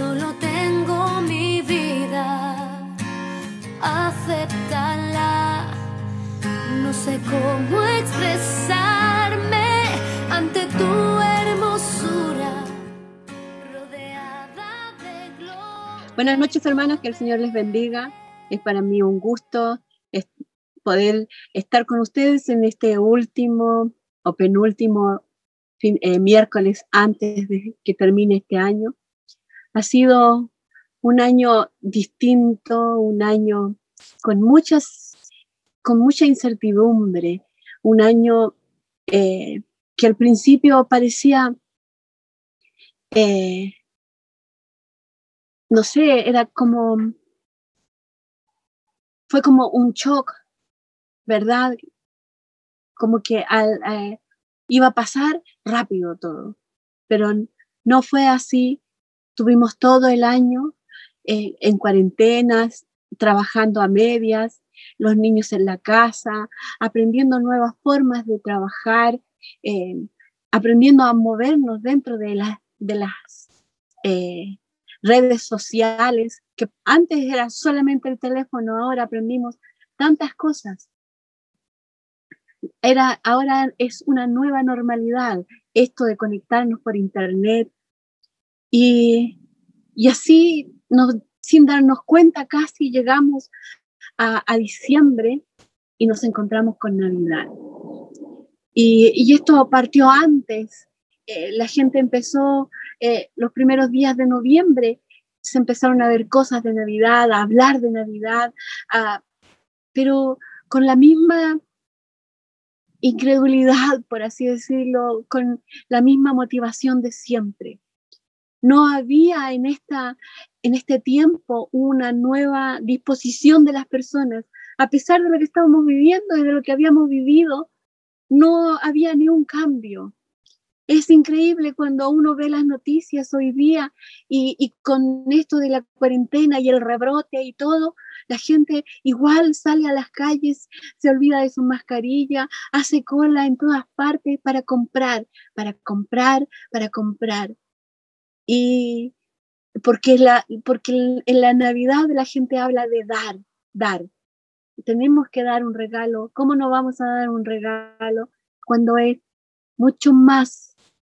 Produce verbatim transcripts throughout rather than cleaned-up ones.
solo tengo mi vida, acéptala. No sé cómo expresarme ante tu hermosura, rodeada de gloria. Buenas noches, hermanos, que el Señor les bendiga. Es para mí un gusto es poder estar con ustedes en este último o penúltimo fin, eh, miércoles antes de que termine este año. Ha sido un año distinto, un año con muchas, con mucha incertidumbre, un año eh, que al principio parecía, eh, no sé, era como, fue como un shock, ¿verdad? Como que al, eh, iba a pasar rápido todo, pero no fue así. Tuvimos todo el año eh, en cuarentenas, trabajando a medias, los niños en la casa, aprendiendo nuevas formas de trabajar, eh, aprendiendo a movernos dentro de, la, de las eh, redes sociales, que antes era solamente el teléfono, ahora aprendimos tantas cosas. Era, ahora es una nueva normalidad, esto de conectarnos por internet, y, y así, nos, sin darnos cuenta, casi llegamos a, a diciembre y nos encontramos con Navidad. Y, y esto partió antes. Eh, la gente empezó, eh, los primeros días de noviembre, se empezaron a ver cosas de Navidad, a hablar de Navidad, a, pero con la misma incredulidad, por así decirlo, con la misma motivación de siempre. No había en, esta, en este tiempo una nueva disposición de las personas. A pesar de lo que estábamos viviendo y de lo que habíamos vivido, no había ni un cambio. Es increíble cuando uno ve las noticias hoy día y, y con esto de la cuarentena y el rebrote y todo, la gente igual sale a las calles, se olvida de su mascarilla, hace cola en todas partes para comprar, para comprar, para comprar. Y porque, la, porque en la Navidad la gente habla de dar, dar. Tenemos que dar un regalo. ¿Cómo no vamos a dar un regalo cuando es mucho más?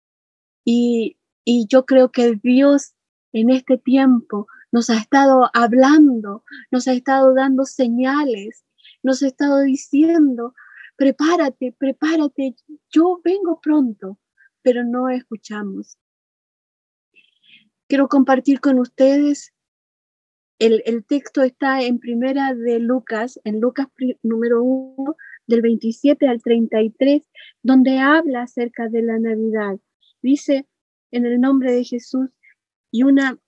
Y, y yo creo que Dios en este tiempo nos ha estado hablando, nos ha estado dando señales, nos ha estado diciendo, prepárate, prepárate, yo vengo pronto, pero no escuchamos. Quiero compartir con ustedes, el, el texto está en primera de Lucas, en Lucas número uno, del veintisiete al treinta y tres, donde habla acerca de la Navidad. Dice, en el nombre de Jesús, y una,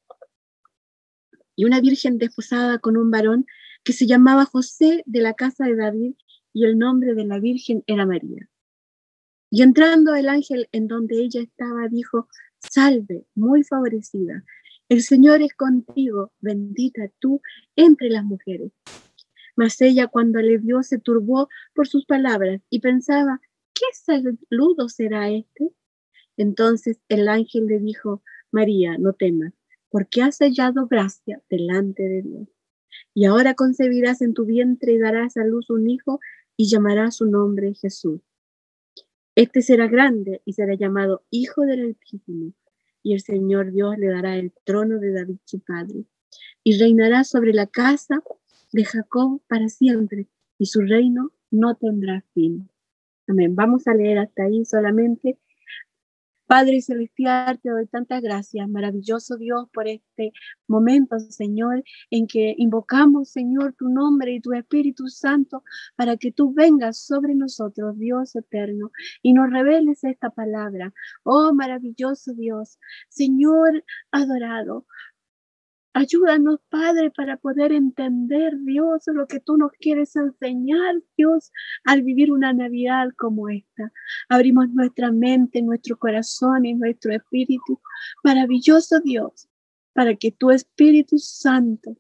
y una virgen desposada con un varón que se llamaba José, de la casa de David, y el nombre de la virgen era María. Y entrando el ángel en donde ella estaba, dijo, salve, muy favorecida, el Señor es contigo, bendita tú entre las mujeres. Mas ella, cuando le vio, se turbó por sus palabras y pensaba, ¿qué saludo será este? Entonces el ángel le dijo, María, no temas, porque has hallado gracia delante de Dios. Y ahora concebirás en tu vientre y darás a luz un hijo y llamarás su nombre Jesús. Este será grande y será llamado Hijo del Altísimo, y el Señor Dios le dará el trono de David su padre, y reinará sobre la casa de Jacob para siempre, y su reino no tendrá fin. Amén. Vamos a leer hasta ahí solamente. Padre Celestial, te doy tantas gracias, maravilloso Dios, por este momento, Señor, en que invocamos, Señor, tu nombre y tu Espíritu Santo para que tú vengas sobre nosotros, Dios eterno, y nos reveles esta palabra. Oh, maravilloso Dios, Señor adorado, ayúdanos, Padre, para poder entender, Dios, lo que tú nos quieres enseñar, Dios, al vivir una Navidad como esta. Abrimos nuestra mente, nuestro corazón y nuestro espíritu. Maravilloso Dios, para que tu Espíritu Santo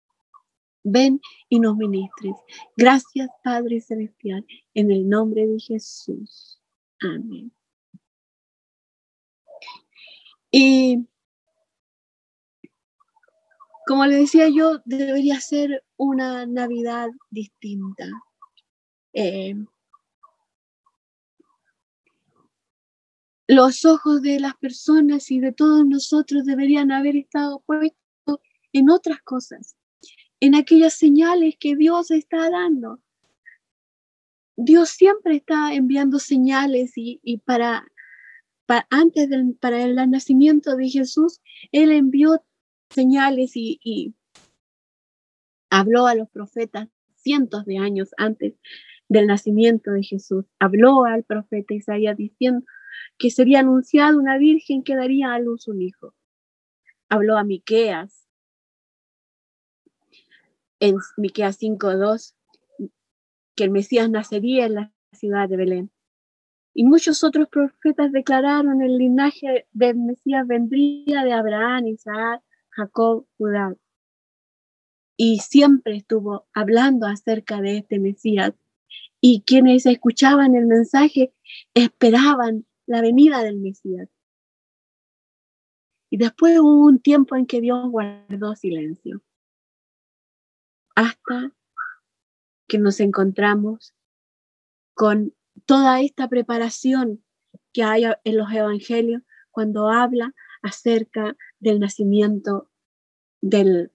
ven y nos ministres. Gracias, Padre Celestial, en el nombre de Jesús. Amén. Y como le decía yo, debería ser una Navidad distinta. Eh, los ojos de las personas y de todos nosotros deberían haber estado puestos en otras cosas, en aquellas señales que Dios está dando. Dios siempre está enviando señales y, y para, para antes del para el nacimiento de Jesús, Él envió señales y, y habló a los profetas cientos de años antes del nacimiento de Jesús. Habló al profeta Isaías diciendo que sería anunciada una virgen que daría a luz un hijo. Habló a Miqueas en Miqueas cinco dos, que el Mesías nacería en la ciudad de Belén. Y muchos otros profetas declararon el linaje del Mesías vendría de Abraham, Isaac, Jacob, Judá. Y siempre estuvo hablando acerca de este Mesías. Y quienes escuchaban el mensaje esperaban la venida del Mesías. Y después hubo un tiempo en que Dios guardó silencio. Hasta que nos encontramos con toda esta preparación que hay en los evangelios cuando habla acerca del nacimiento del,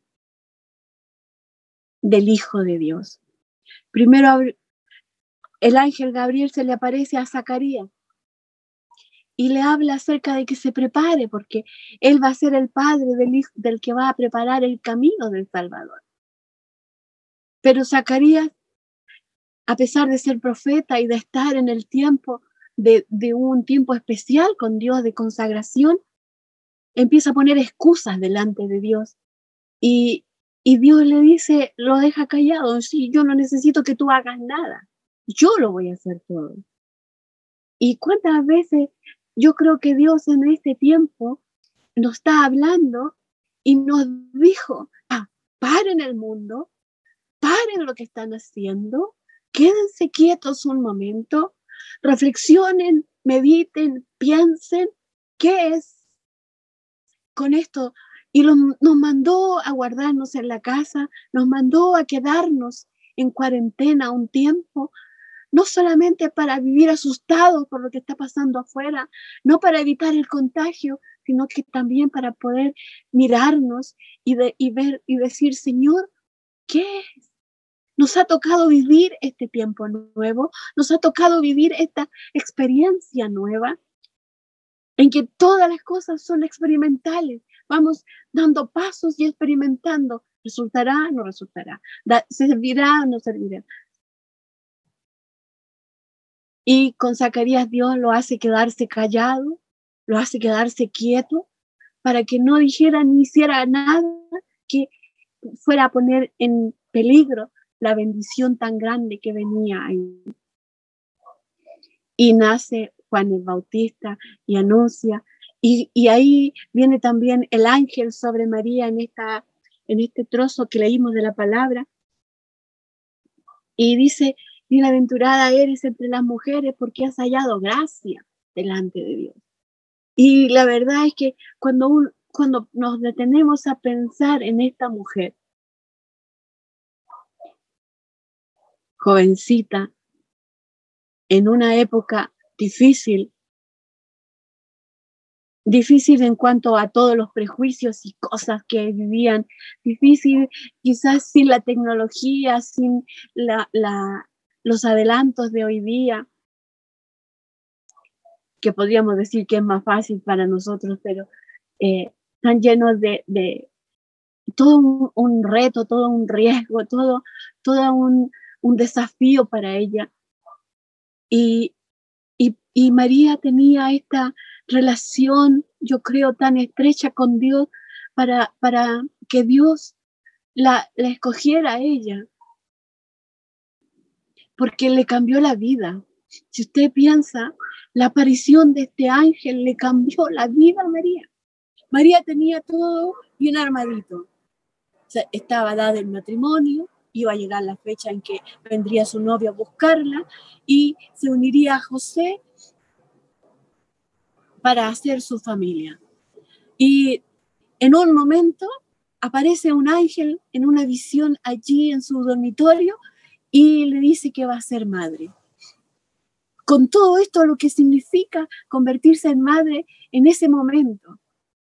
del Hijo de Dios. Primero el ángel Gabriel se le aparece a Zacarías y le habla acerca de que se prepare porque él va a ser el padre del, hijo, del que va a preparar el camino del Salvador. Pero Zacarías, a pesar de ser profeta y de estar en el tiempo de, de un tiempo especial con Dios de consagración, empieza a poner excusas delante de Dios. Y, y Dios le dice, lo deja callado. Sí, yo no necesito que tú hagas nada. Yo lo voy a hacer todo. Y cuántas veces yo creo que Dios en este tiempo nos está hablando y nos dijo, ah, paren el mundo, paren lo que están haciendo, quédense quietos un momento, reflexionen, mediten, piensen, ¿qué es con esto? Y lo, nos mandó a guardarnos en la casa, nos mandó a quedarnos en cuarentena un tiempo, no solamente para vivir asustados por lo que está pasando afuera, no para evitar el contagio, sino que también para poder mirarnos y, de, y ver y decir, Señor, ¿qué es? Nos ha tocado vivir este tiempo nuevo, nos ha tocado vivir esta experiencia nueva, en que todas las cosas son experimentales. Vamos dando pasos y experimentando. ¿Resultará? No resultará. Da, ¿servirá? No servirá. Y con Zacarías Dios lo hace quedarse callado, lo hace quedarse quieto, para que no dijera ni hiciera nada que fuera a poner en peligro la bendición tan grande que venía ahí. Y nace Juan el Bautista y anuncia, y, y ahí viene también el ángel sobre María en, esta, en este trozo que leímos de la palabra, y dice, bienaventurada eres entre las mujeres porque has hallado gracia delante de Dios. Y la verdad es que cuando, un, cuando nos detenemos a pensar en esta mujer, jovencita, en una época difícil, difícil en cuanto a todos los prejuicios y cosas que vivían, difícil quizás sin la tecnología, sin la, la, los adelantos de hoy día, que podríamos decir que es más fácil para nosotros, pero eh, están llenos de, de todo un, un reto, todo un riesgo, todo, todo un, un desafío para ella. Y, y, y María tenía esta relación, yo creo, tan estrecha con Dios para, para que Dios la, la escogiera a ella, porque le cambió la vida. Si usted piensa, la aparición de este ángel le cambió la vida a María. María tenía todo bien armadito. O sea, estaba dada el matrimonio, iba a llegar la fecha en que vendría su novio a buscarla y se uniría a José para hacer su familia. Y en un momento aparece un ángel en una visión allí en su dormitorio y le dice que va a ser madre. Con todo esto, lo que significa convertirse en madre en ese momento.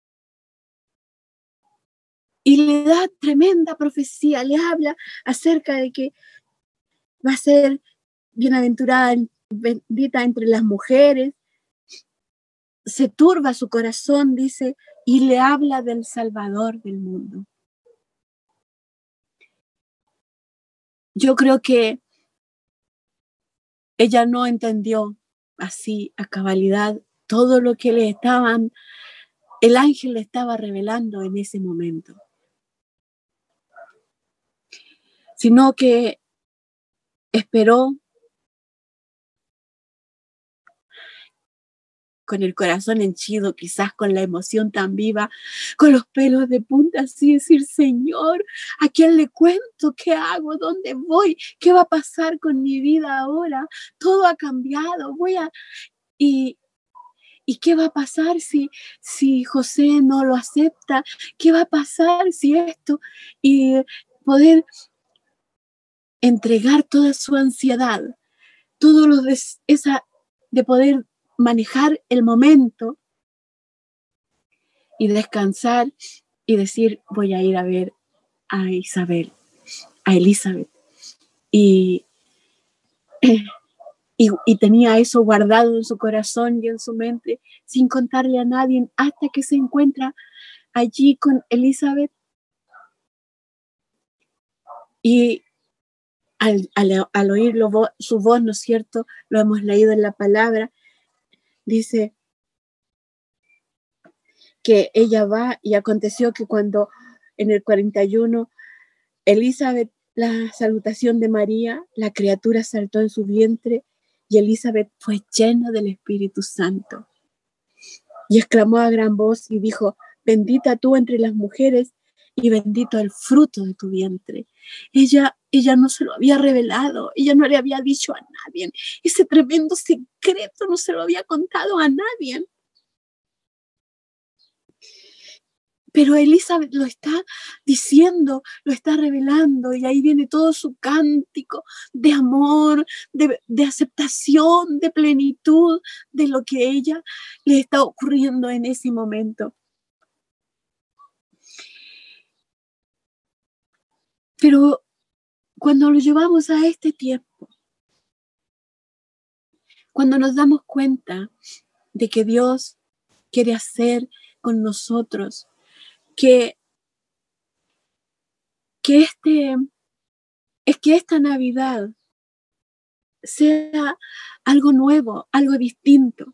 Y le da tremenda profecía, le habla acerca de que va a ser bienaventurada, bendita entre las mujeres. Se turba su corazón, dice, y le habla del Salvador del mundo. Yo creo que ella no entendió así a cabalidad todo lo que le estaban, el ángel le estaba revelando en ese momento, sino que esperó con el corazón henchido, quizás con la emoción tan viva, con los pelos de punta, así decir, Señor, ¿a quién le cuento? ¿Qué hago? ¿Dónde voy? ¿Qué va a pasar con mi vida ahora? Todo ha cambiado, voy a... Y, ¿y qué va a pasar si, si José no lo acepta? ¿Qué va a pasar si esto? Y poder entregar toda su ansiedad, todo lo de, esa, de poder manejar el momento y descansar y decir, voy a ir a ver a Isabel, a Elizabeth. Y, y, y tenía eso guardado en su corazón y en su mente, sin contarle a nadie, hasta que se encuentra allí con Elizabeth. Y al, al, al oír lo, su voz, ¿no es cierto? Lo hemos leído en la palabra, dice que ella va, y aconteció que cuando en el cuarenta y uno Elizabeth, la salutación de María, la criatura saltó en su vientre y Elizabeth fue llena del Espíritu Santo. Y exclamó a gran voz y dijo, bendita tú entre las mujeres y bendito el fruto de tu vientre. Ella, ella no se lo había revelado, ella no le había dicho a nadie. Ese tremendo secreto no se lo había contado a nadie. Pero Elizabeth lo está diciendo, lo está revelando, y ahí viene todo su cántico de amor, de, de aceptación, de plenitud de lo que ella le está ocurriendo en ese momento. Pero cuando lo llevamos a este tiempo, cuando nos damos cuenta de que Dios quiere hacer con nosotros, que, que, este, es que esta Navidad sea algo nuevo, algo distinto,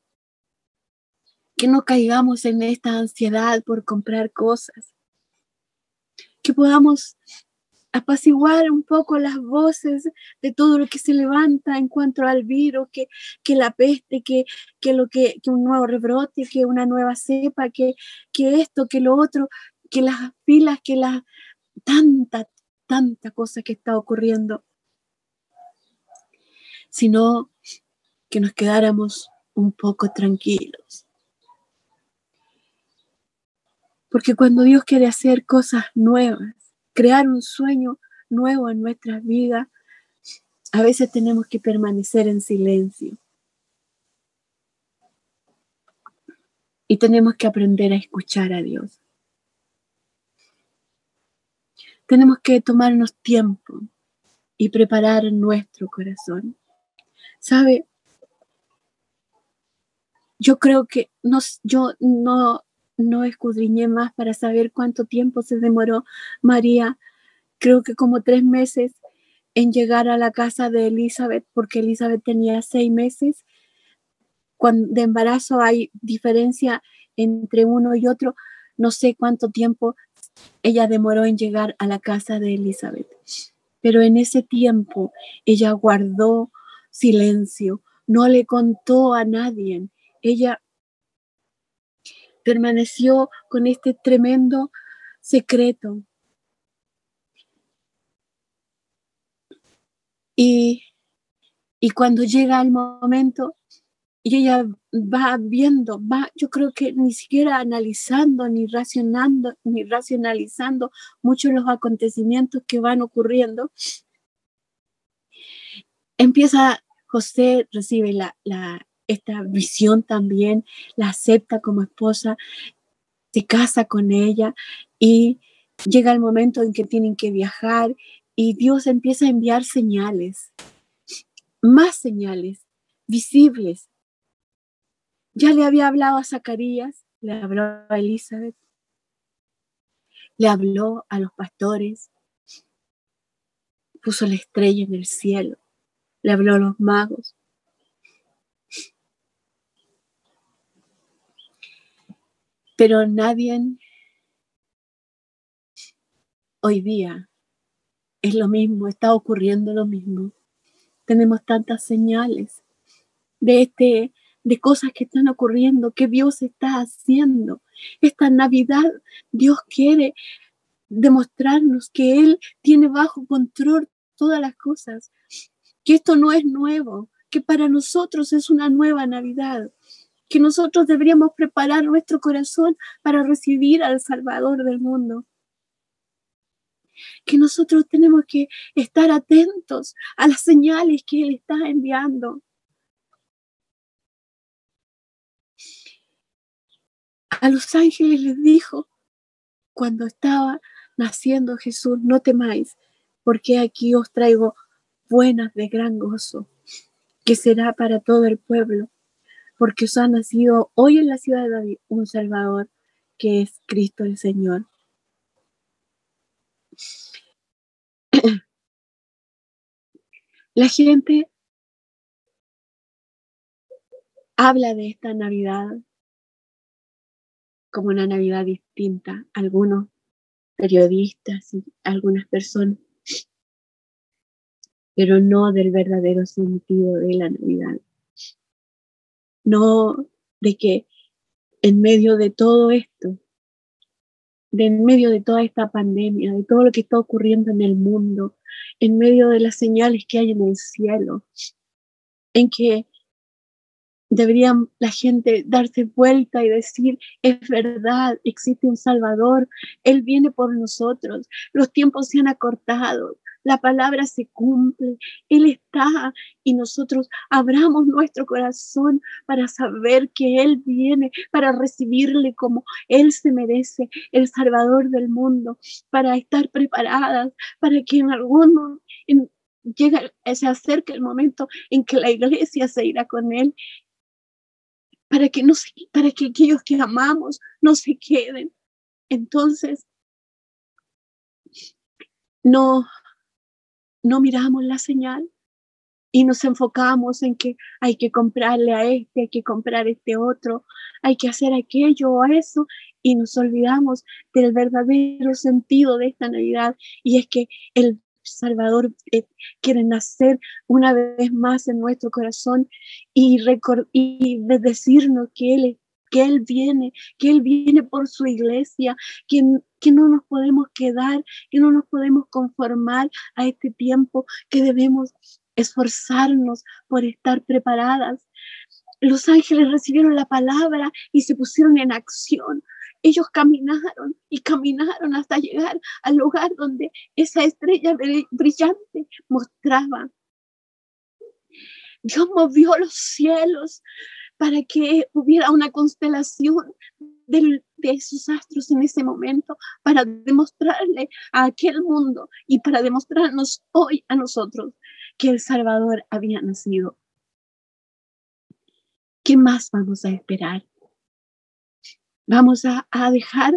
que no caigamos en esta ansiedad por comprar cosas, que podamos apaciguar un poco las voces de todo lo que se levanta en cuanto al virus, que, que la peste, que, que, lo que, que un nuevo rebrote, que una nueva cepa, que, que esto, que lo otro, que las filas, que la tanta, tanta cosa que está ocurriendo, sino que nos quedáramos un poco tranquilos. Porque cuando Dios quiere hacer cosas nuevas, crear un sueño nuevo en nuestras vidas, a veces tenemos que permanecer en silencio. Y tenemos que aprender a escuchar a Dios. Tenemos que tomarnos tiempo y preparar nuestro corazón. ¿Sabe? Yo creo que no, yo no, no escudriñé más para saber cuánto tiempo se demoró María. Creo que como tres meses en llegar a la casa de Elizabeth, porque Elizabeth tenía seis meses. Cuando de embarazo hay diferencia entre uno y otro. No sé cuánto tiempo ella demoró en llegar a la casa de Elizabeth. Pero en ese tiempo ella guardó silencio, no le contó a nadie. Ella permaneció con este tremendo secreto. Y, y cuando llega el momento, Y ella va viendo, va, yo creo que ni siquiera analizando, ni racionando, ni racionalizando muchos los acontecimientos que van ocurriendo. Empieza, José recibe la, la, esta visión también, la acepta como esposa, se casa con ella y llega el momento en que tienen que viajar y Dios empieza a enviar señales, más señales visibles. Ya le había hablado a Zacarías, le habló a Elizabeth, le habló a los pastores, puso la estrella en el cielo, le habló a los magos. Pero nadie hoy día es lo mismo, está ocurriendo lo mismo. Tenemos tantas señales de este de cosas que están ocurriendo, que Dios está haciendo. Esta Navidad Dios quiere demostrarnos que Él tiene bajo control todas las cosas, que esto no es nuevo, que para nosotros es una nueva Navidad, que nosotros deberíamos preparar nuestro corazón para recibir al Salvador del mundo, que nosotros tenemos que estar atentos a las señales que Él está enviando. A los ángeles les dijo, cuando estaba naciendo Jesús, no temáis, porque aquí os traigo buenas de gran gozo, que será para todo el pueblo, porque os ha nacido hoy en la ciudad de David un Salvador, que es Cristo el Señor. La gente habla de esta Navidad como una Navidad distinta, algunos periodistas y algunas personas, pero no del verdadero sentido de la Navidad. No de que en medio de todo esto, de en medio de toda esta pandemia, de todo lo que está ocurriendo en el mundo, en medio de las señales que hay en el cielo, en que debería la gente darse vuelta y decir, es verdad, existe un Salvador, Él viene por nosotros, los tiempos se han acortado, la palabra se cumple, Él está y nosotros abramos nuestro corazón para saber que Él viene, para recibirle como Él se merece, el Salvador del mundo, para estar preparadas, para que en algún en, llega, se acerque el momento en que la iglesia se irá con Él, para que, no se, para que aquellos que amamos no se queden. Entonces, no, no miramos la señal y nos enfocamos en que hay que comprarle a este, hay que comprar este otro, hay que hacer aquello o eso, y nos olvidamos del verdadero sentido de esta Navidad, y es que el Salvador eh, quiere nacer una vez más en nuestro corazón y, record- y de decirnos que Él, que Él viene, que Él viene por su iglesia, que, que no nos podemos quedar, que no nos podemos conformar a este tiempo, que debemos esforzarnos por estar preparadas. Los ángeles recibieron la palabra y se pusieron en acción. Ellos caminaron y caminaron hasta llegar al lugar donde esa estrella brillante mostraba. Dios movió los cielos para que hubiera una constelación de, de esos astros en ese momento, para demostrarle a aquel mundo y para demostrarnos hoy a nosotros que el Salvador había nacido. ¿Qué más vamos a esperar? ¿Vamos a, a dejar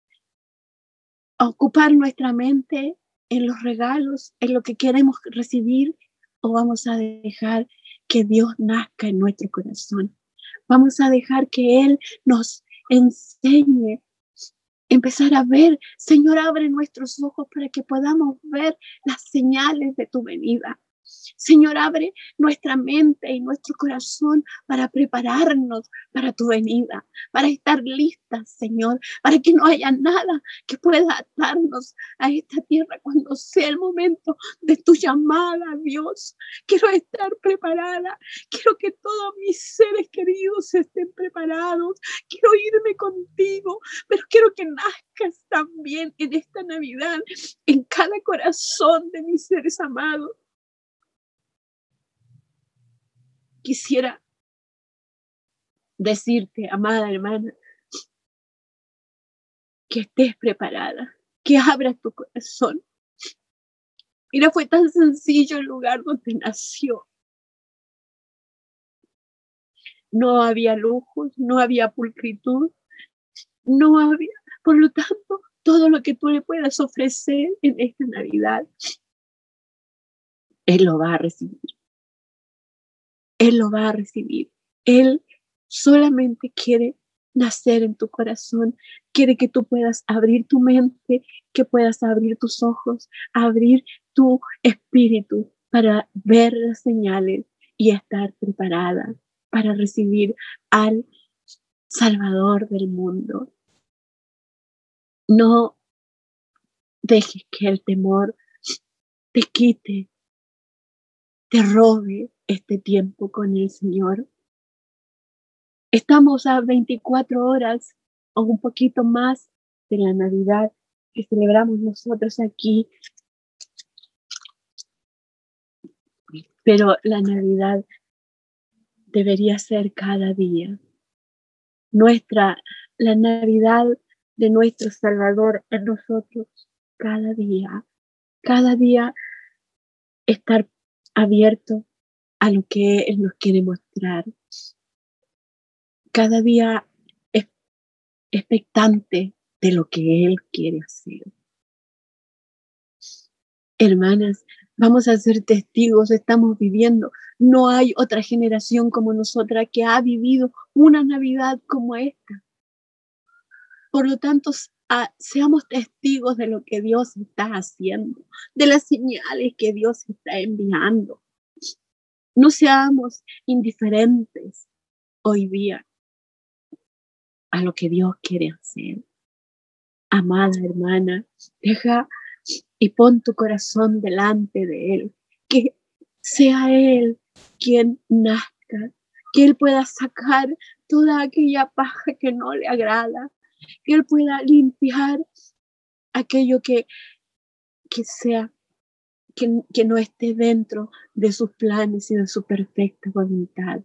a ocupar nuestra mente en los regalos, en lo que queremos recibir, o vamos a dejar que Dios nazca en nuestro corazón? Vamos a dejar que Él nos enseñe, empezar a ver. Señor, abre nuestros ojos para que podamos ver las señales de tu venida. Señor, abre nuestra mente y nuestro corazón para prepararnos para tu venida, para estar listas, Señor, para que no haya nada que pueda atarnos a esta tierra cuando sea el momento de tu llamada, Dios. Quiero estar preparada, quiero que todos mis seres queridos estén preparados, quiero irme contigo, pero quiero que nazcas también en esta Navidad, en cada corazón de mis seres amados. Quisiera decirte, amada hermana, que estés preparada, que abras tu corazón. Mira, fue tan sencillo el lugar donde nació. No había lujos, no había pulcritud, no había, por lo tanto, todo lo que tú le puedas ofrecer en esta Navidad, Él lo va a recibir. Él lo va a recibir. Él solamente quiere nacer en tu corazón. Quiere que tú puedas abrir tu mente, que puedas abrir tus ojos, abrir tu espíritu para ver las señales y estar preparada para recibir al Salvador del mundo. No dejes que el temor te quite, te robe este tiempo con el Señor. Estamos a veinticuatro horas o un poquito más de la Navidad que celebramos nosotros aquí. Pero la Navidad debería ser cada día. Nuestra, la Navidad de nuestro Salvador en nosotros cada día. Cada día estar abierto a lo que Él nos quiere mostrar. Cada día es expectante de lo que Él quiere hacer. Hermanas, vamos a ser testigos, estamos viviendo. No hay otra generación como nosotras que ha vivido una Navidad como esta. Por lo tanto, a, seamos testigos de lo que Dios está haciendo, de las señales que Dios está enviando. No seamos indiferentes hoy día a lo que Dios quiere hacer. Amada hermana, deja y pon tu corazón delante de Él, que sea Él quien nazca, que Él pueda sacar toda aquella paja que no le agrada, que Él pueda limpiar aquello que, que sea, que, que no esté dentro de sus planes y de su perfecta voluntad.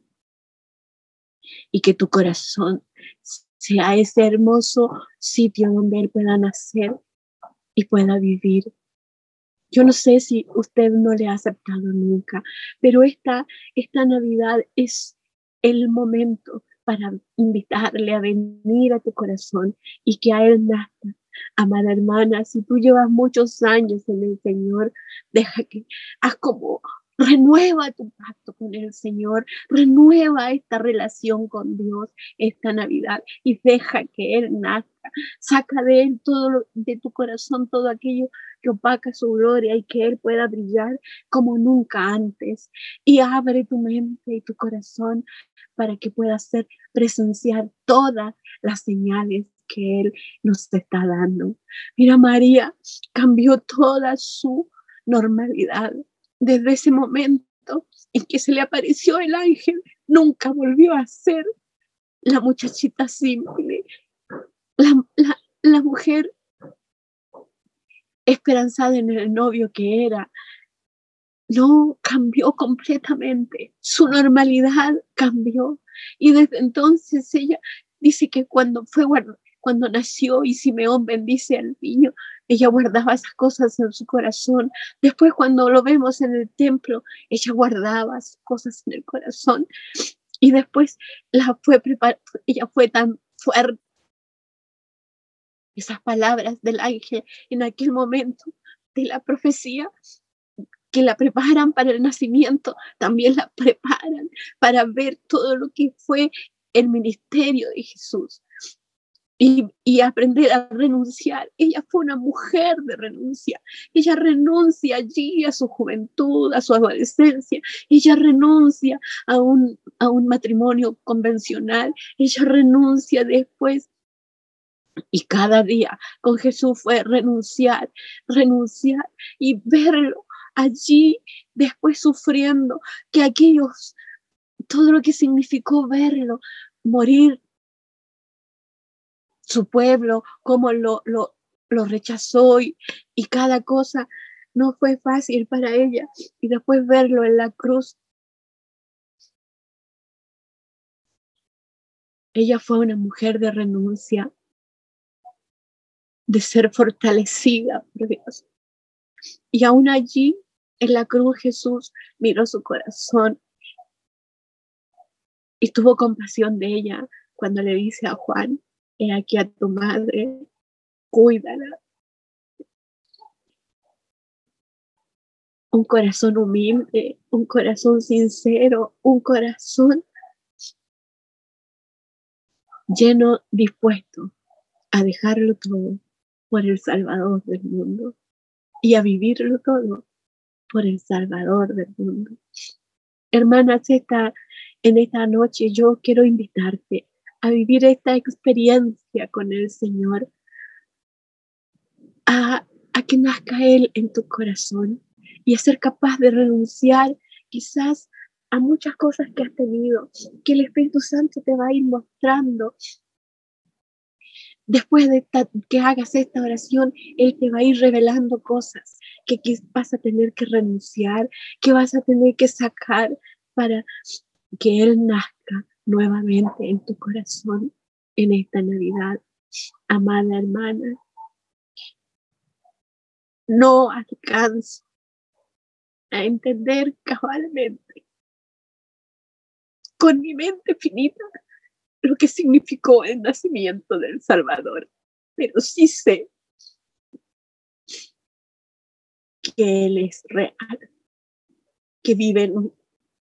Y que tu corazón sea ese hermoso sitio donde Él pueda nacer y pueda vivir. Yo no sé si usted no le ha aceptado nunca, pero esta, esta Navidad es el momento para invitarle a venir a tu corazón y que a Él nazca. Amada hermana, si tú llevas muchos años en el Señor, deja que haz como renueva tu pacto con el Señor, renueva esta relación con Dios esta Navidad y deja que Él nazca. Saca de Él todo lo, de tu corazón todo aquello que opaca su gloria y que Él pueda brillar como nunca antes. Y abre tu mente y tu corazón para que puedas ser, presenciar todas las señales que Él nos está dando. Mira, María cambió toda su normalidad. Desde ese momento en que se le apareció el ángel, nunca volvió a ser la muchachita simple, la, la, la mujer esperanzada en el novio que era. No, cambió completamente. Su normalidad cambió. Y desde entonces ella dice que cuando fue cuando nació y Simeón bendice al niño, ella guardaba esas cosas en su corazón. Después cuando lo vemos en el templo, ella guardaba esas cosas en el corazón. Y después la fue prepar- ella fue tan fuerte. Esas palabras del ángel en aquel momento de la profecía que la preparan para el nacimiento, también la preparan para ver todo lo que fue el ministerio de Jesús. y, y aprender a renunciar. Ella fue una mujer de renuncia. Ella renuncia allí a su juventud, a su adolescencia. Ella renuncia a un, a un matrimonio convencional. Ella renuncia después. Y cada día con Jesús fue renunciar, renunciar y verlo allí después sufriendo, que aquellos, todo lo que significó verlo, morir, su pueblo, cómo lo, lo, lo rechazó y, y cada cosa no fue fácil para ella. Y después verlo en la cruz. Ella fue una mujer de renuncia, de ser fortalecida por Dios. Y aún allí, en la cruz, Jesús miró su corazón y tuvo compasión de ella cuando le dice a Juan: he aquí a tu madre, cuídala. Un corazón humilde, un corazón sincero, un corazón lleno, dispuesto a dejarlo todo por el Salvador del mundo y a vivirlo todo por el Salvador del mundo. Hermanas, esta, en esta noche yo quiero invitarte a vivir esta experiencia con el Señor, a, a que nazca Él en tu corazón y a ser capaz de renunciar quizás a muchas cosas que has tenido, que el Espíritu Santo te va a ir mostrando. Después de esta, que hagas esta oración, Él te va a ir revelando cosas que, que vas a tener que renunciar, que vas a tener que sacar para que Él nazca nuevamente en tu corazón en esta Navidad. Amada hermana, no alcanzo a entender cabalmente con mi mente finita lo que significó el nacimiento del Salvador, pero sí sé que Él es real, que vive en mí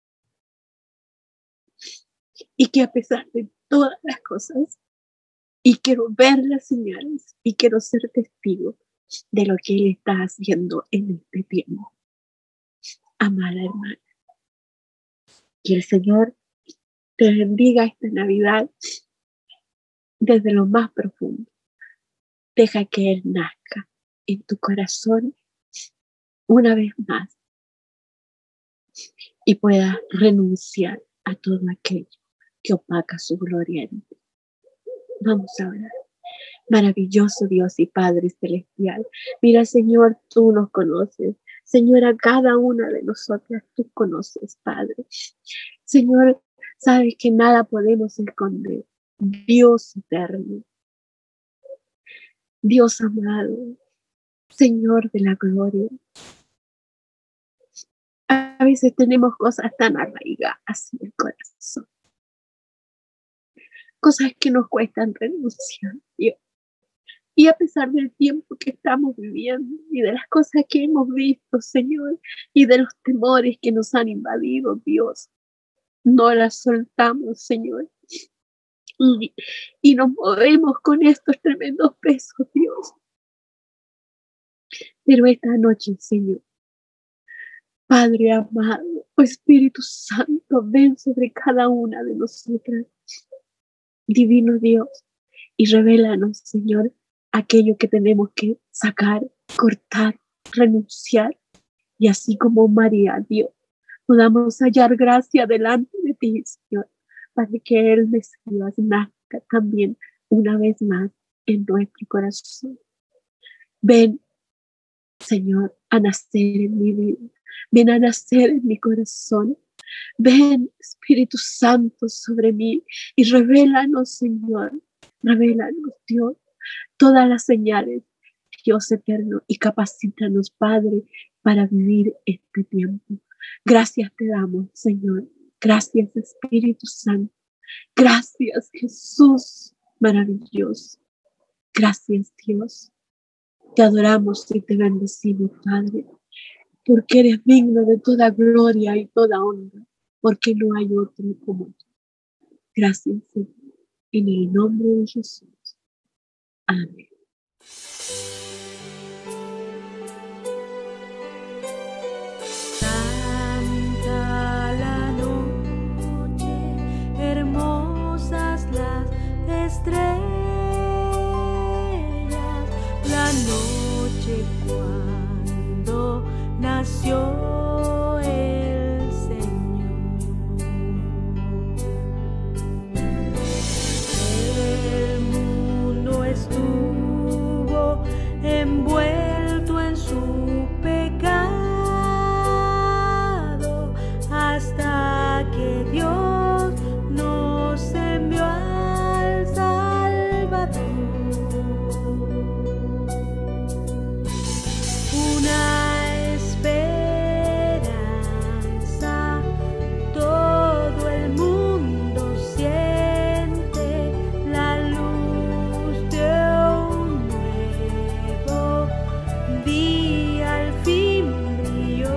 y que a pesar de todas las cosas, y quiero ver las señales y quiero ser testigo de lo que Él está haciendo en este tiempo. Amada hermana, que el Señor te bendiga esta Navidad desde lo más profundo. Deja que Él nazca en tu corazón una vez más y puedas renunciar a todo aquello que opaca su gloria en ti. Vamos a orar. Maravilloso Dios y Padre Celestial, mira, Señor, tú nos conoces. Señor, a cada una de nosotras tú conoces, Padre. Señor, sabes que nada podemos esconder. Dios eterno, Dios amado, Señor de la gloria. A veces tenemos cosas tan arraigadas en el corazón, cosas que nos cuestan renunciar, Dios. Y a pesar del tiempo que estamos viviendo y de las cosas que hemos visto, Señor, y de los temores que nos han invadido, Dios, no las soltamos, Señor. Y, y nos movemos con estos tremendos pesos, Dios. Pero esta noche, Señor, Padre amado, oh Espíritu Santo, ven sobre cada una de nosotras, Divino Dios, y revélanos, Señor, aquello que tenemos que sacar, cortar, renunciar, y así como María, Dios, podamos hallar gracia delante de ti, Señor, para que el Mesías nazca también una vez más en nuestro corazón. Ven, Señor, a nacer en mi vida, ven a nacer en mi corazón. Ven, Espíritu Santo, sobre mí y revélanos, Señor, revélanos, Dios, todas las señales, Dios eterno, y capacítanos, Padre, para vivir este tiempo. Gracias te damos, Señor. Gracias, Espíritu Santo. Gracias, Jesús maravilloso. Gracias, Dios. Te adoramos y te bendecimos, Padre, porque eres digno de toda gloria y toda honra, porque no hay otro como tú. Gracias, Señor, en el nombre de Jesús. Amén. Canta la noche, hermosas las estrellas, la noche cuando nació el Señor. El mundo estuvo envuelto en su pecado hasta que Dios nos envió al Salvador. Una esperanza todo el mundo siente, la luz de un nuevo día al fin brilló.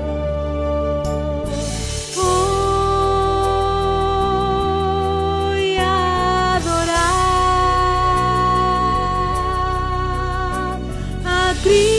Hoy adorar a Cristo.